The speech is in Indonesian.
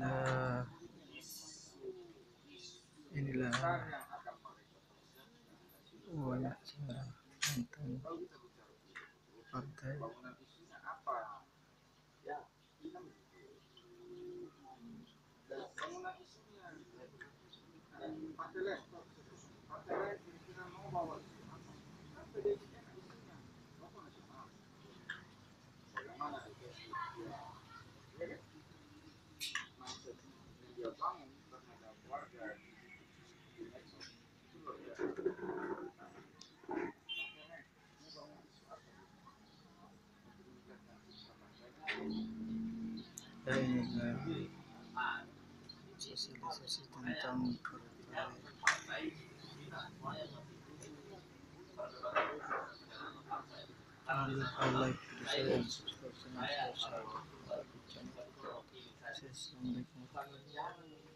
inilah inilah wawancara tentang partai. Ya, inilah sosialisasi tentang partai. Jangan lupa like, share, dan subscribe channel saya. Assalamualaikum warahmatullahi wabarakatuh.